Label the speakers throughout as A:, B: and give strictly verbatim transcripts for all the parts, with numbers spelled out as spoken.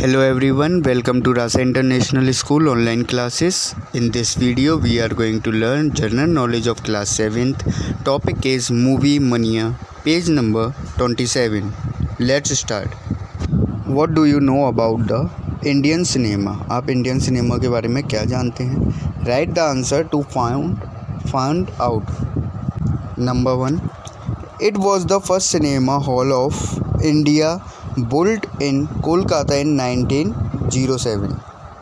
A: Hello everyone, welcome to Rasa International School online classes. In this video we are going to learn general knowledge of class seventh. Topic is movie mania, page number twenty-seven. Let's start. What do you know about the Indian cinema? आप Indian cinema के बारे में क्या जानते हैं? Write the answer to find find out. Number one. It was the first cinema hall of India built in Kolkata in nineteen o seven.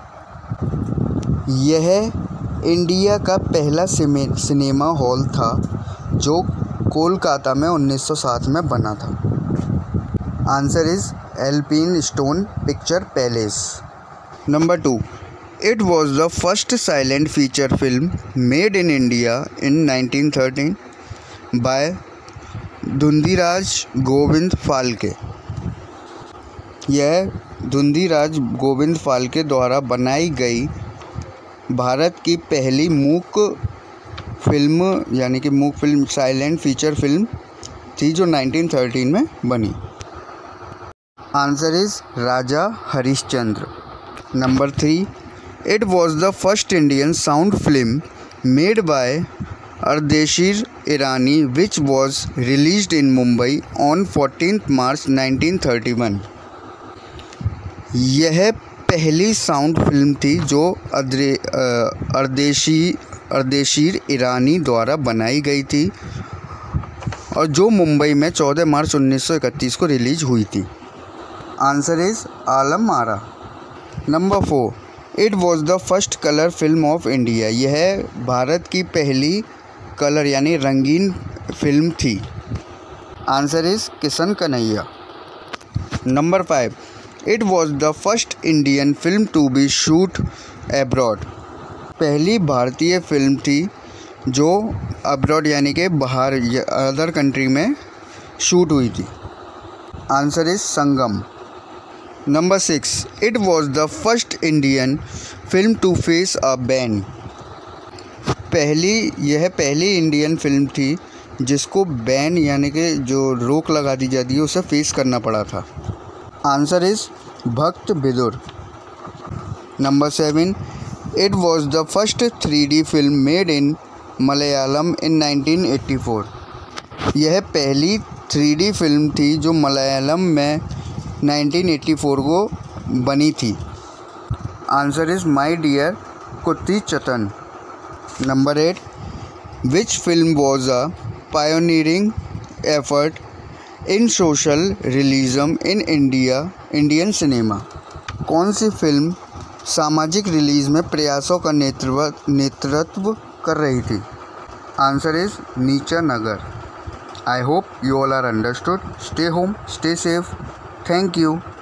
A: यह India का पहला सिनेमा हॉल था जो कोलकाता में उन्नीस सौ सात में बना था. Answer is Elphinstone Picture Palace. Number two. It was the first silent feature film made in India in nineteen thirteen by Dhundiraj Govind Phalke. यह धुंधीराज गोविंद फाल्के द्वारा बनाई गई भारत की पहली मूक फिल्म यानी कि मूक फिल्म साइलेंट फीचर फिल्म थी जो नाइनटीन थर्टीन में बनी. Answer is Raja Harishchandra. Number three. It was the first Indian sound film made by Ardeshir Irani which was released in Mumbai on fourteenth March nineteen thirty one. यह पहली साउंड फिल्म थी जो अर्देशी अर्देशीर ईरानी द्वारा बनाई गई थी और जो मुंबई में चौदह मार्च उन्नीस सौ इकतीस को रिलीज हुई थी. Answer is Alam Ara. Number four. It was the first colour film of India. यह भारत की पहली कलर यानी रंगीन फिल्म थी. Answer is Kisan Kanhaiya. Number five. It was the first Indian film to be shot abroad. पहली भारतीय फिल्म थी जो अब्रॉड यानी कि बाहर अदर कंट्री में शूट हुई थी. Answer is Sangam. Number six. It was the first Indian film to face a ban. पहली यह पहली इंडियन फिल्म थी जिसको बैन यानी कि जो रोक लगा दी जाती है उसे फेस करना पड़ा था. Answer is Bhakta Vidur. Number seven. It was the first three D film made in Malayalam in nineteen eighty four. यह पहली थ्री डी फिल्म थी जो मलयालम में नाइनटीन एटी फोर को बनी थी. Answer is my dear Kuttichathan. Number eight. Which film was a pioneering effort in social realism in India Indian cinema. कौन सी फिल्म सामाजिक रिलीज में प्रयासों का नेतृत्व नेतृत्व कर रही थी. Answer is Neecha Nagar. I hope you all are understood. Stay home, stay safe. Thank you.